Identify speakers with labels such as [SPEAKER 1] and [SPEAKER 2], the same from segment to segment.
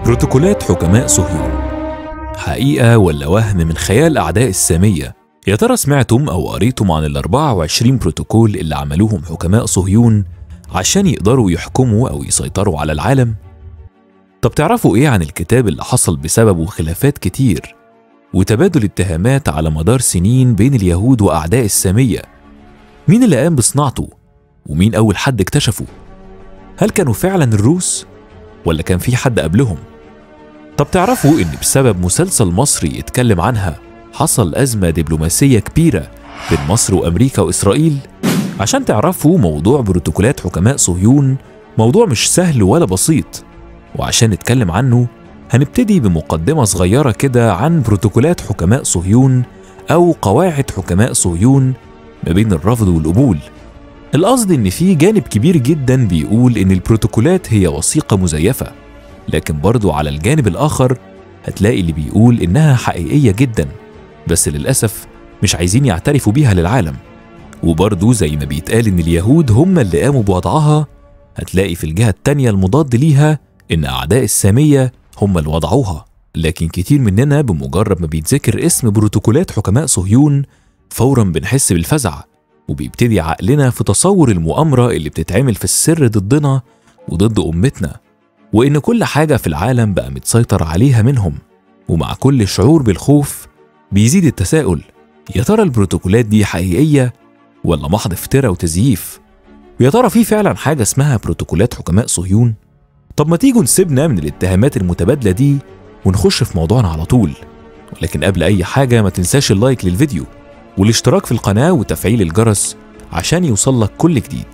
[SPEAKER 1] بروتوكولات حكماء صهيون، حقيقة ولا وهم من خيال أعداء السامية؟ يا ترى سمعتم أو قريتم عن ال24 بروتوكول اللي عملوهم حكماء صهيون عشان يقدروا يحكموا أو يسيطروا على العالم؟ طب تعرفوا إيه عن الكتاب اللي حصل بسببه خلافات كتير وتبادل اتهامات على مدار سنين بين اليهود وأعداء السامية؟ مين اللي قام بصناعته؟ ومين أول حد اكتشفه؟ هل كانوا فعلا الروس؟ ولا كان في حد قبلهم؟ طب تعرفوا إن بسبب مسلسل مصري اتكلم عنها حصل أزمة دبلوماسية كبيرة بين مصر وأمريكا وإسرائيل؟ عشان تعرفوا موضوع بروتوكولات حكماء صهيون موضوع مش سهل ولا بسيط، وعشان نتكلم عنه هنبتدي بمقدمة صغيرة كده عن بروتوكولات حكماء صهيون أو قواعد حكماء صهيون ما بين الرفض والقبول. القصد إن في جانب كبير جدا بيقول إن البروتوكولات هي وثيقة مزيفة، لكن برضو على الجانب الآخر هتلاقي اللي بيقول إنها حقيقية جدا، بس للأسف مش عايزين يعترفوا بيها للعالم. وبرضو زي ما بيتقال إن اليهود هم اللي قاموا بوضعها، هتلاقي في الجهة التانية المضاد ليها إن أعداء السامية هم اللي وضعوها. لكن كتير مننا بمجرد ما بيتذكر اسم بروتوكولات حكماء صهيون فورا بنحس بالفزع، وبيبتدي عقلنا في تصور المؤامرة اللي بتتعمل في السر ضدنا وضد أمتنا، وإن كل حاجة في العالم بقى متسيطر عليها منهم. ومع كل شعور بالخوف بيزيد التساؤل، يا ترى البروتوكولات دي حقيقية ولا محض افتراء وتزييف؟ ويا ترى في فعلا حاجة اسمها بروتوكولات حكماء صهيون؟ طب ما تيجوا نسيبنا من الاتهامات المتبادلة دي ونخش في موضوعنا على طول. ولكن قبل أي حاجة ما تنساش اللايك للفيديو والاشتراك في القناة وتفعيل الجرس عشان يوصلك كل جديد.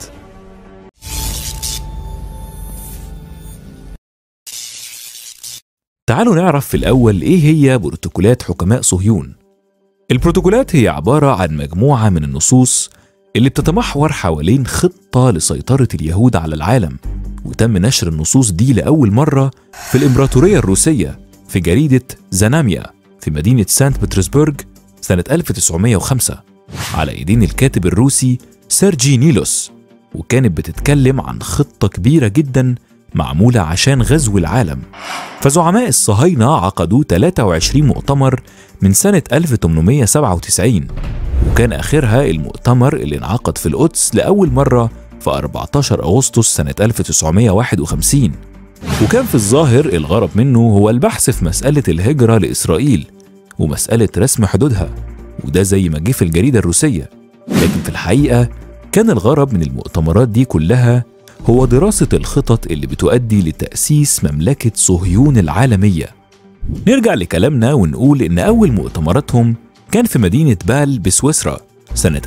[SPEAKER 1] تعالوا نعرف في الأول إيه هي بروتوكولات حكماء صهيون. البروتوكولات هي عبارة عن مجموعة من النصوص اللي بتتمحور حوالين خطة لسيطرة اليهود على العالم، وتم نشر النصوص دي لأول مرة في الإمبراطورية الروسية في جريدة زاناميا في مدينة سانت بطرسبرغ سنة 1905 على ايدين الكاتب الروسي سيرجي نيلوس، وكانت بتتكلم عن خطة كبيرة جدا معمولة عشان غزو العالم. فزعماء الصهاينة عقدوا 23 مؤتمر من سنة 1897، وكان آخرها المؤتمر اللي انعقد في القدس لأول مرة في 14 أغسطس سنة 1951. وكان في الظاهر الغرض منه هو البحث في مسألة الهجرة لإسرائيل ومسألة رسم حدودها، وده زي ما جه في الجريدة الروسية. لكن في الحقيقة كان الغرض من المؤتمرات دي كلها هو دراسة الخطط اللي بتؤدي لتأسيس مملكة صهيون العالمية. نرجع لكلامنا ونقول إن أول مؤتمراتهم كان في مدينة بال بسويسرا سنة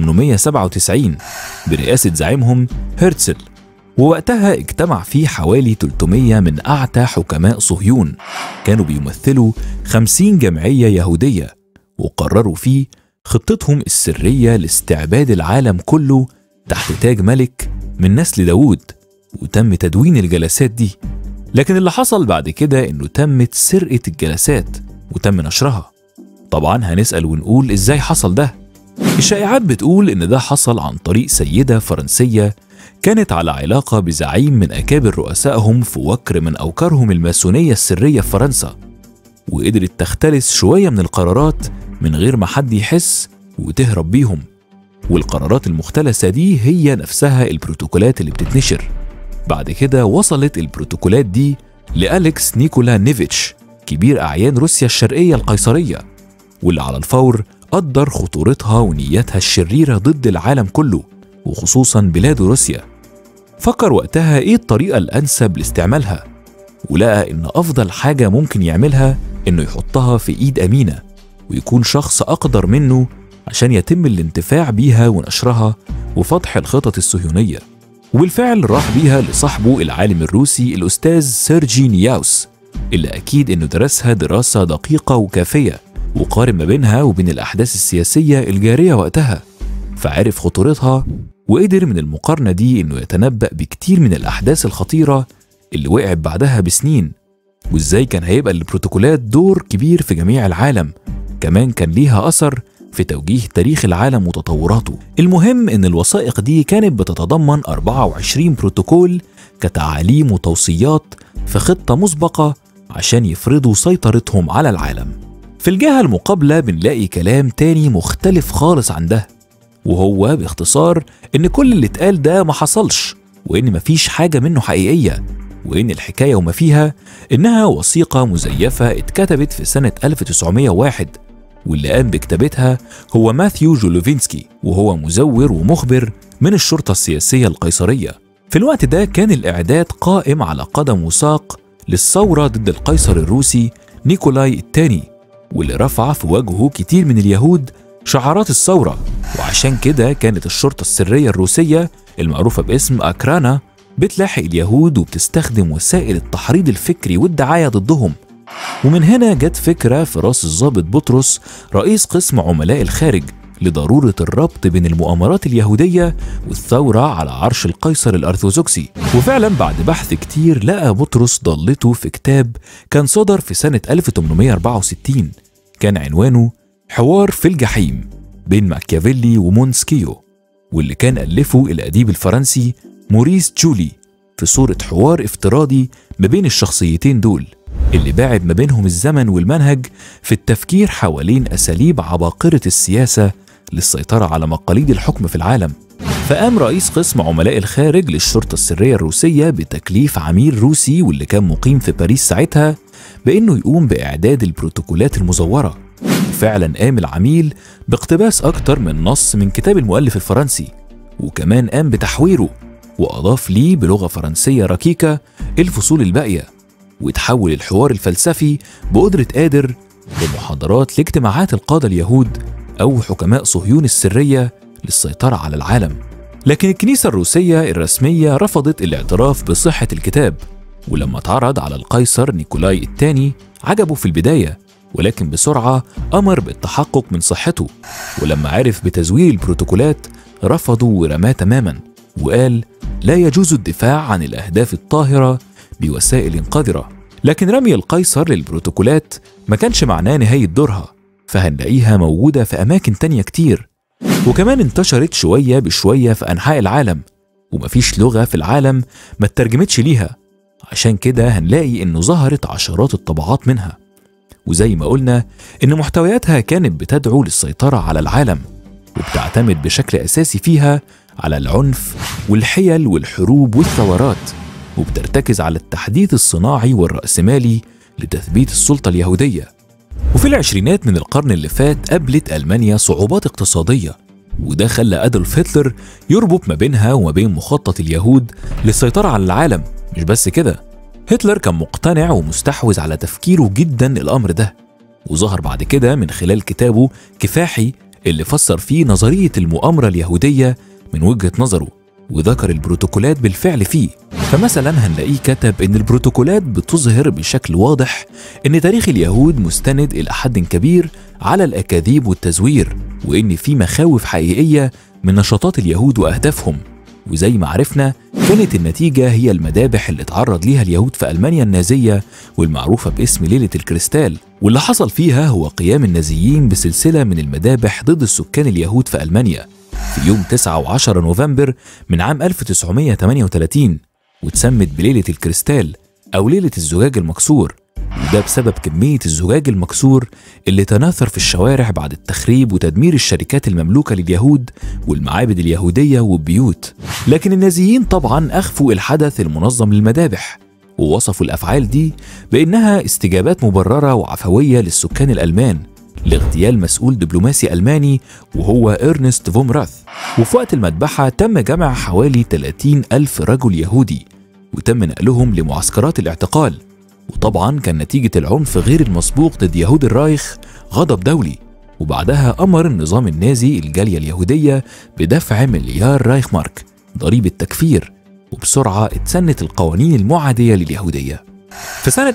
[SPEAKER 1] 1897 برئاسة زعيمهم هرتزل، ووقتها اجتمع فيه حوالي 300 من أعتى حكماء صهيون كانوا بيمثلوا 50 جمعية يهودية، وقرروا فيه خطتهم السرية لاستعباد العالم كله تحت تاج ملك من نسل داوود. وتم تدوين الجلسات دي، لكن اللي حصل بعد كده إنه تمت سرقة الجلسات وتم نشرها. طبعا هنسأل ونقول إزاي حصل ده؟ الشائعات بتقول إن ده حصل عن طريق سيدة فرنسية كانت على علاقة بزعيم من أكابر رؤسائهم في وكر من أوكارهم الماسونية السرية في فرنسا، وقدرت تختلس شوية من القرارات من غير ما حد يحس وتهرب بيهم. والقرارات المختلسة دي هي نفسها البروتوكولات اللي بتتنشر. بعد كده وصلت البروتوكولات دي لأليكس نيكولا نيفيتش كبير أعيان روسيا الشرقية القيصرية، واللي على الفور قدر خطورتها ونيتها الشريرة ضد العالم كله وخصوصا بلاد روسيا. فكر وقتها ايه الطريقة الأنسب لاستعمالها، ولقى ان أفضل حاجة ممكن يعملها انه يحطها في ايد أمينة ويكون شخص أقدر منه عشان يتم الانتفاع بيها ونشرها وفتح الخطط الصهيونية. وبالفعل راح بيها لصاحبه العالم الروسي الأستاذ سيرجي نياوس، اللي أكيد انه درسها دراسة دقيقة وكافية وقارن ما بينها وبين الأحداث السياسية الجارية وقتها، فعرف خطورتها وقدر من المقارنة دي إنه يتنبأ بكتير من الأحداث الخطيرة اللي وقعت بعدها بسنين، وإزاي كان هيبقى البروتوكولات دور كبير في جميع العالم، كمان كان ليها أثر في توجيه تاريخ العالم وتطوراته. المهم إن الوثائق دي كانت بتتضمن 24 بروتوكول كتعاليم وتوصيات في خطة مسبقة عشان يفرضوا سيطرتهم على العالم. في الجهة المقابلة بنلاقي كلام تاني مختلف خالص عن ده، وهو باختصار إن كل اللي اتقال ده ما حصلش، وإن مفيش حاجة منه حقيقية، وإن الحكاية وما فيها إنها وثيقة مزيفة اتكتبت في سنة 1901، واللي قام بكتابتها هو ماثيو جولوفينسكي، وهو مزور ومخبر من الشرطة السياسية القيصرية. في الوقت ده كان الإعداد قائم على قدم وساق للثورة ضد القيصر الروسي نيكولاي الثاني، واللي رفع في وجهه كتير من اليهود شعارات الثورة، وعشان كده كانت الشرطة السرية الروسية المعروفة باسم أكرانا بتلاحق اليهود وبتستخدم وسائل التحريض الفكري والدعاية ضدهم. ومن هنا جت فكرة في راس الضابط بطرس رئيس قسم عملاء الخارج لضرورة الربط بين المؤامرات اليهودية والثورة على عرش القيصر الأرثوذكسي. وفعلا بعد بحث كتير لقى بطرس ضالته في كتاب كان صدر في سنة 1864، كان عنوانه حوار في الجحيم بين ماكيافيلي ومونسكيو، واللي كان ألفه الأديب الفرنسي موريس جولي في صورة حوار افتراضي ما بين الشخصيتين دول، اللي باعد ما بينهم الزمن والمنهج في التفكير حوالين أساليب عباقرة السياسة للسيطرة على مقاليد الحكم في العالم. فقام رئيس قسم عملاء الخارج للشرطة السرية الروسية بتكليف عميل روسي واللي كان مقيم في باريس ساعتها بأنه يقوم بإعداد البروتوكولات المزورة. فعلا قام العميل باقتباس أكتر من نص من كتاب المؤلف الفرنسي، وكمان قام بتحويره وأضاف ليه بلغة فرنسية ركيكة الفصول الباقية، وتحول الحوار الفلسفي بقدرة قادر لمحاضرات لاجتماعات القادة اليهود أو حكماء صهيون السرية للسيطرة على العالم. لكن الكنيسة الروسية الرسمية رفضت الاعتراف بصحة الكتاب، ولما اتعرض على القيصر نيكولاي الثاني عجبه في البداية، ولكن بسرعة أمر بالتحقق من صحته، ولما عرف بتزوير البروتوكولات رفضه ورماه تماما، وقال لا يجوز الدفاع عن الأهداف الطاهرة بوسائل قذرة. لكن رمي القيصر للبروتوكولات ما كانش معناه نهاية دورها، فهنلاقيها موجودة في أماكن تانية كتير، وكمان انتشرت شوية بشوية في أنحاء العالم، ومفيش لغة في العالم ما اترجمتش ليها، عشان كده هنلاقي إنه ظهرت عشرات الطبعات منها. وزي ما قلنا إن محتوياتها كانت بتدعو للسيطرة على العالم، وبتعتمد بشكل أساسي فيها على العنف والحيل والحروب والثورات، وبترتكز على التحديث الصناعي والرأسمالي لتثبيت السلطة اليهودية. وفي العشرينات من القرن اللي فات قابلت ألمانيا صعوبات اقتصادية، وده خلى أدولف هتلر يربط ما بينها وما بين مخطط اليهود للسيطرة على العالم. مش بس كده، هتلر كان مقتنع ومستحوذ على تفكيره جدا الأمر ده، وظهر بعد كده من خلال كتابه كفاحي اللي فسر فيه نظرية المؤامرة اليهودية من وجهة نظره، وذكر البروتوكولات بالفعل فيه. فمثلا هنلاقيه كتب إن البروتوكولات بتظهر بشكل واضح إن تاريخ اليهود مستند إلى حد كبير على الأكاذيب والتزوير، وإن في مخاوف حقيقية من نشاطات اليهود وأهدافهم. وزي ما عرفنا كانت النتيجة هي المذابح اللي اتعرض ليها اليهود في ألمانيا النازية والمعروفة باسم ليلة الكريستال، واللي حصل فيها هو قيام النازيين بسلسلة من المذابح ضد السكان اليهود في ألمانيا في يوم 9 و10 نوفمبر من عام 1938، واتسمت بليلة الكريستال أو ليلة الزجاج المكسور، وده بسبب كمية الزجاج المكسور اللي تناثر في الشوارع بعد التخريب وتدمير الشركات المملوكة لليهود والمعابد اليهودية والبيوت. لكن النازيين طبعا أخفوا الحدث المنظم للمذابح، ووصفوا الأفعال دي بأنها استجابات مبررة وعفوية للسكان الألمان لاغتيال مسؤول دبلوماسي ألماني وهو إرنست فون راث. وفي وقت المذبحة تم جمع حوالي 30,000 رجل يهودي وتم نقلهم لمعسكرات الاعتقال، وطبعا كان نتيجة العنف غير المسبوق ضد يهود الرايخ غضب دولي، وبعدها أمر النظام النازي الجالية اليهودية بدفع 1,000,000 رايخمارك ضريبة تكفير، وبسرعة اتسنت القوانين المعادية لليهودية. في سنة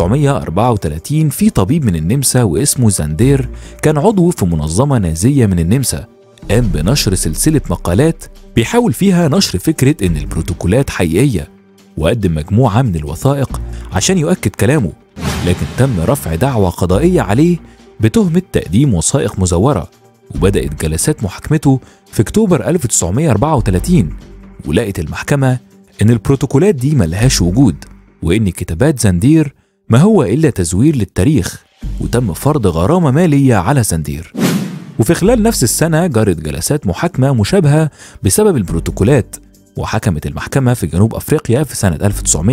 [SPEAKER 1] 1934 في طبيب من النمسا واسمه زاندير كان عضو في منظمة نازية من النمسا، قام بنشر سلسلة مقالات بيحاول فيها نشر فكرة إن البروتوكولات حقيقية، وقدم مجموعة من الوثائق عشان يؤكد كلامه، لكن تم رفع دعوى قضائية عليه بتهمة تقديم وثائق مزورة، وبدأت جلسات محاكمته في أكتوبر 1934، ولقت المحكمة إن البروتوكولات دي ملهاش وجود، وإن كتابات زاندير ما هو إلا تزوير للتاريخ، وتم فرض غرامة مالية على سندير. وفي خلال نفس السنة جرت جلسات محاكمة مشابهة بسبب البروتوكولات، وحكمت المحكمة في جنوب أفريقيا في سنة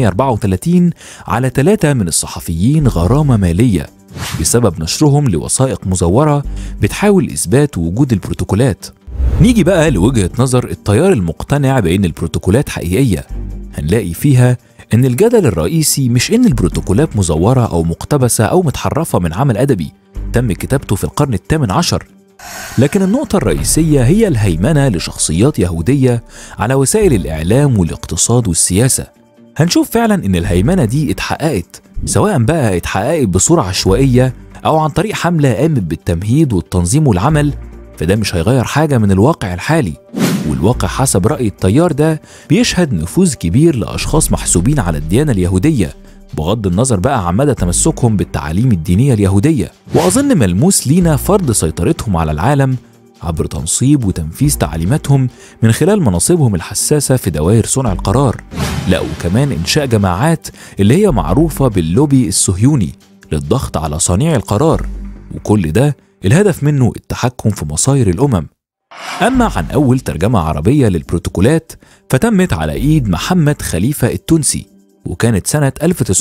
[SPEAKER 1] 1934 على 3 من الصحفيين غرامة مالية بسبب نشرهم لوثائق مزورة بتحاول إثبات وجود البروتوكولات. نيجي بقى لوجهة نظر التيار المقتنع بأن البروتوكولات حقيقية. هنلاقي فيها إن الجدل الرئيسي مش إن البروتوكولات مزورة أو مقتبسة أو متحرفة من عمل أدبي تم كتابته في القرن الثامن عشر، لكن النقطة الرئيسية هي الهيمنة لشخصيات يهودية على وسائل الإعلام والاقتصاد والسياسة. هنشوف فعلا إن الهيمنة دي اتحققت، سواء بقى اتحققت بصورة عشوائية أو عن طريق حملة قامت بالتمهيد والتنظيم والعمل، فده مش هيغير حاجة من الواقع الحالي. والواقع حسب رأي التيار ده بيشهد نفوذ كبير لأشخاص محسوبين على الديانة اليهودية، بغض النظر بقى عن مدى تمسكهم بالتعاليم الدينية اليهودية. وأظن ملموس لينا فرض سيطرتهم على العالم عبر تنصيب وتنفيذ تعليماتهم من خلال مناصبهم الحساسة في دوائر صنع القرار، لا وكمان إنشاء جماعات اللي هي معروفة باللوبي الصهيوني للضغط على صانعي القرار، وكل ده الهدف منه التحكم في مصائر الأمم. أما عن أول ترجمة عربية للبروتوكولات فتمت على إيد محمد خليفة التونسي، وكانت سنة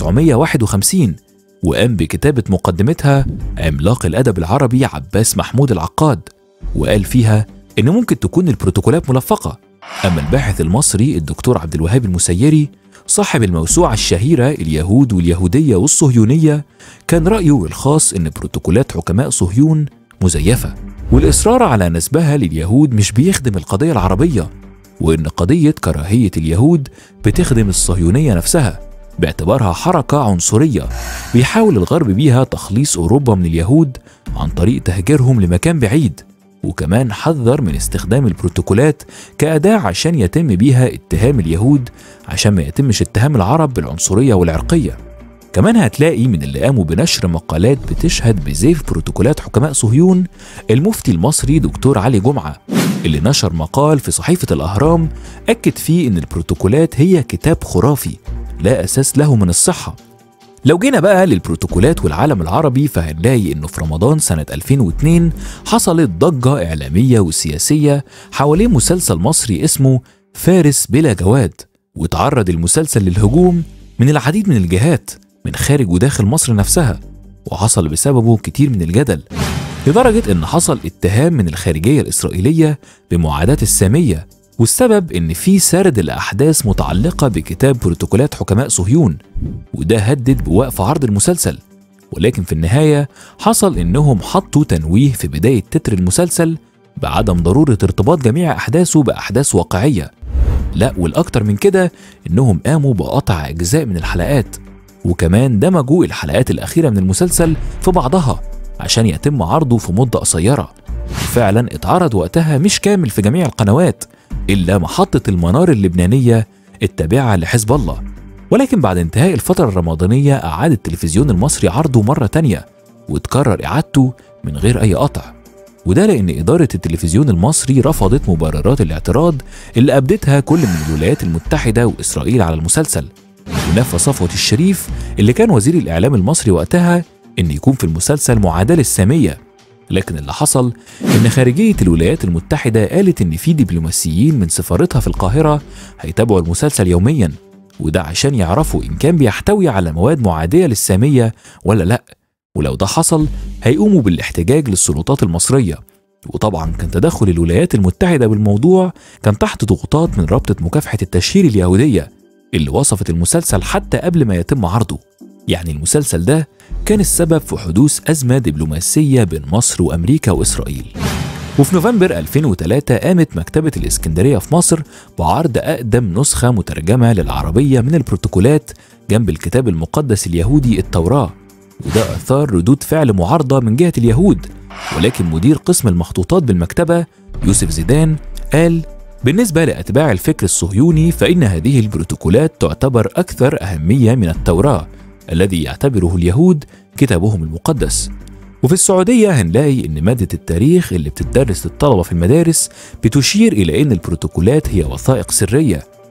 [SPEAKER 1] 1951، وقام بكتابة مقدمتها عملاق الأدب العربي عباس محمود العقاد، وقال فيها إن ممكن تكون البروتوكولات ملفقة. أما الباحث المصري الدكتور عبد الوهاب المسيري صاحب الموسوعة الشهيرة اليهود واليهودية والصهيونية كان رأيه الخاص إن بروتوكولات حكماء صهيون مزيفة، والإصرار على نسبها لليهود مش بيخدم القضية العربية، وإن قضية كراهية اليهود بتخدم الصهيونية نفسها باعتبارها حركة عنصرية بيحاول الغرب بيها تخليص أوروبا من اليهود عن طريق تهجيرهم لمكان بعيد. وكمان حذر من استخدام البروتوكولات كأداة عشان يتم بيها اتهام اليهود عشان ما يتمش اتهام العرب بالعنصرية والعرقية. كمان هتلاقي من اللي قاموا بنشر مقالات بتشهد بزيف بروتوكولات حكماء صهيون المفتي المصري دكتور علي جمعة، اللي نشر مقال في صحيفة الأهرام أكد فيه إن البروتوكولات هي كتاب خرافي لا أساس له من الصحة. لو جينا بقى للبروتوكولات والعالم العربي فهنلاقي إنه في رمضان سنة 2002 حصلت ضجة إعلامية وسياسية حوالين مسلسل مصري اسمه فارس بلا جواد، وتعرض المسلسل للهجوم من العديد من الجهات من خارج وداخل مصر نفسها، وحصل بسببه كتير من الجدل، لدرجة إن حصل اتهام من الخارجية الإسرائيلية بمعاداة السامية، والسبب إن في سرد الأحداث متعلقة بكتاب بروتوكولات حكماء صهيون، وده هدد بوقف عرض المسلسل. ولكن في النهاية حصل إنهم حطوا تنويه في بداية تتر المسلسل بعدم ضرورة ارتباط جميع أحداثه بأحداث واقعية، لا والأكتر من كده إنهم قاموا بقطع أجزاء من الحلقات، وكمان دمجوا الحلقات الأخيرة من المسلسل في بعضها عشان يتم عرضه في مدة قصيرة. وفعلا اتعرض وقتها مش كامل في جميع القنوات إلا محطة المنار اللبنانية التابعة لحزب الله، ولكن بعد انتهاء الفترة الرمضانية أعاد التلفزيون المصري عرضه مرة تانية وتكرر إعادته من غير أي قطع، وده لأن إدارة التلفزيون المصري رفضت مبررات الاعتراض اللي أبدتها كل من الولايات المتحدة وإسرائيل على المسلسل، ونفى صفوت الشريف اللي كان وزير الإعلام المصري وقتها إن يكون في المسلسل معاداة للسامية. لكن اللي حصل إن خارجية الولايات المتحدة قالت إن في دبلوماسيين من سفارتها في القاهرة هيتابعوا المسلسل يوميا، وده عشان يعرفوا إن كان بيحتوي على مواد معادية للسامية ولا لأ، ولو ده حصل هيقوموا بالاحتجاج للسلطات المصرية. وطبعا كان تدخل الولايات المتحدة بالموضوع كان تحت ضغوطات من رابطة مكافحة التشهير اليهودية اللي وصفت المسلسل حتى قبل ما يتم عرضه. يعني المسلسل ده كان السبب في حدوث أزمة دبلوماسية بين مصر وأمريكا وإسرائيل. وفي نوفمبر 2003 قامت مكتبة الإسكندرية في مصر بعرض أقدم نسخة مترجمة للعربية من البروتوكولات جنب الكتاب المقدس اليهودي التوراة، وده أثار ردود فعل معارضة من جهة اليهود. ولكن مدير قسم المخطوطات بالمكتبة يوسف زيدان قال: بالنسبة لأتباع الفكر الصهيوني فإن هذه البروتوكولات تعتبر أكثر أهمية من التوراة الذي يعتبره اليهود كتابهم المقدس. وفي السعودية هنلاقي إن مادة التاريخ اللي بتدرس للطلبة في المدارس بتشير إلى إن البروتوكولات هي وثائق سرية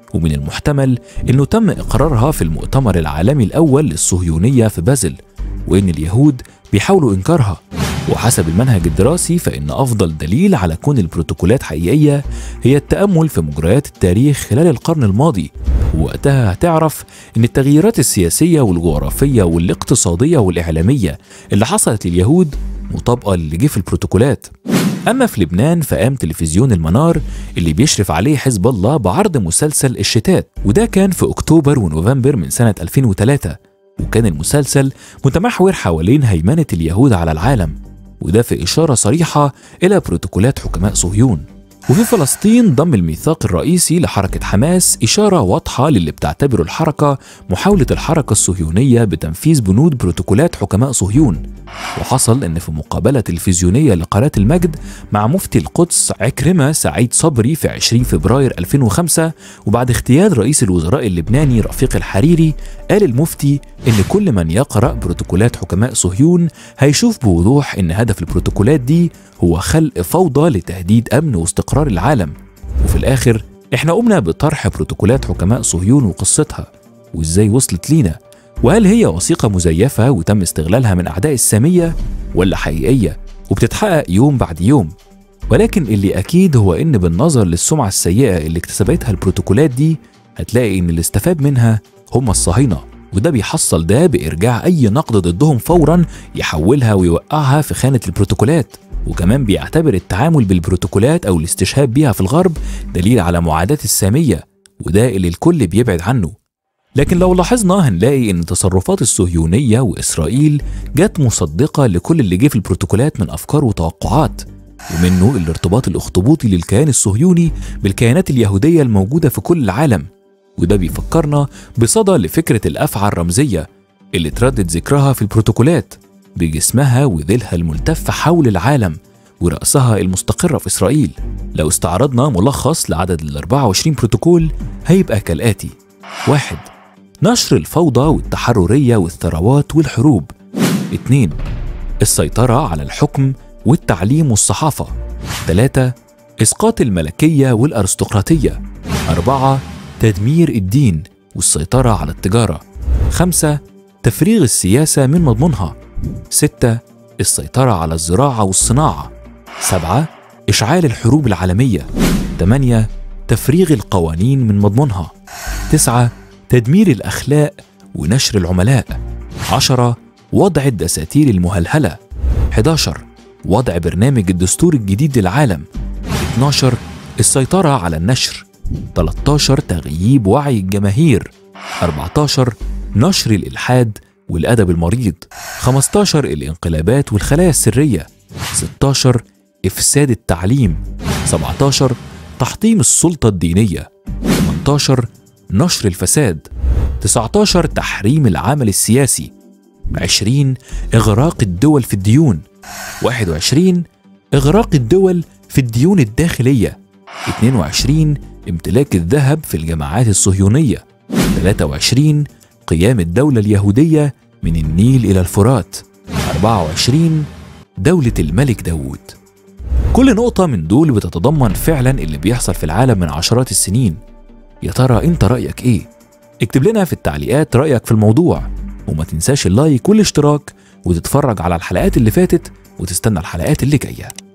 [SPEAKER 1] ومن المحتمل إنه تم إقرارها في المؤتمر العالمي الأول للصهيونية في بازل، وإن اليهود بيحاولوا إنكارها. وحسب المنهج الدراسي فإن أفضل دليل على كون البروتوكولات حقيقية هي التأمل في مجريات التاريخ خلال القرن الماضي، ووقتها هتعرف إن التغييرات السياسية والجغرافية والاقتصادية والإعلامية اللي حصلت لليهود مطابقة للي جه في البروتوكولات. أما في لبنان فقام تلفزيون المنار اللي بيشرف عليه حزب الله بعرض مسلسل الشتات، وده كان في أكتوبر ونوفمبر من سنة 2003، وكان المسلسل متمحور حوالين هيمنة اليهود على العالم، وده في إشارة صريحة إلى بروتوكولات حكماء صهيون. وفي فلسطين ضم الميثاق الرئيسي لحركة حماس إشارة واضحة للي بتعتبره الحركة محاولة الحركة الصهيونية بتنفيذ بنود بروتوكولات حكماء صهيون. وحصل إن في مقابلة تلفزيونية لقناة المجد مع مفتي القدس عكرمة سعيد صبري في 20 فبراير 2005، وبعد اغتيال رئيس الوزراء اللبناني رفيق الحريري، قال المفتي إن كل من يقرأ بروتوكولات حكماء صهيون هيشوف بوضوح إن هدف البروتوكولات دي هو خلق فوضى لتهديد أمن واستقرار العالم. وفي الآخر إحنا قمنا بطرح بروتوكولات حكماء صهيون وقصتها وإزاي وصلت لينا، وهل هي وثيقة مزيفة وتم استغلالها من أعداء السامية ولا حقيقية وبتتحقق يوم بعد يوم. ولكن اللي أكيد هو إن بالنظر للسمعة السيئة اللي اكتسبتها البروتوكولات دي هتلاقي إن اللي استفاد منها هم الصهاينة، وده بيحصل ده بإرجاع أي نقد ضدهم فورا يحولها ويوقعها في خانة البروتوكولات. وكمان بيعتبر التعامل بالبروتوكولات أو الاستشهاد بيها في الغرب دليل على معاداة السامية، وده اللي الكل بيبعد عنه. لكن لو لاحظنا هنلاقي إن تصرفات الصهيونية وإسرائيل جت مصدقة لكل اللي جه في البروتوكولات من أفكار وتوقعات، ومنه الارتباط الأخطبوطي للكيان الصهيوني بالكيانات اليهودية الموجودة في كل العالم. وده بيفكرنا بصدى لفكرة الأفعى الرمزية اللي تردد ذكرها في البروتوكولات بجسمها وذيلها الملتف حول العالم ورأسها المستقرة في إسرائيل. لو استعرضنا ملخص لعدد ال 24 بروتوكول هيبقى كالآتي: 1. نشر الفوضى والتحررية والثروات والحروب. 2. السيطرة على الحكم والتعليم والصحافة. 3. إسقاط الملكية والأرستقراطية. 4. تدمير الدين والسيطرة على التجارة. 5. تفريغ السياسة من مضمونها. 6. السيطرة على الزراعة والصناعة. 7. إشعال الحروب العالمية. 8. تفريغ القوانين من مضمونها. 9. تدمير الأخلاق ونشر العملاء. 10. وضع الدساتير المهلهلة. 11. وضع برنامج الدستور الجديد للعالم. 12. السيطرة على النشر. 13. تغييب وعي الجماهير. 14. نشر الإلحاد والأدب المريض. 15. الانقلابات والخلايا السرية. 16. إفساد التعليم. 17. تحطيم السلطة الدينية. 18. نشر الفساد. 19. تحريم العمل السياسي. 20. إغراق الدول في الديون. 21. إغراق الدول في الديون الداخلية. 22. امتلاك الذهب في الجماعات الصهيونية. 23. قيام الدولة اليهودية من النيل إلى الفرات. 24. دولة الملك داوود. كل نقطة من دول بتتضمن فعلا اللي بيحصل في العالم من عشرات السنين. يا ترى انت رأيك ايه؟ اكتب لنا في التعليقات رأيك في الموضوع، وما تنساش اللايك والاشتراك وتتفرج على الحلقات اللي فاتت وتستنى الحلقات اللي جاية.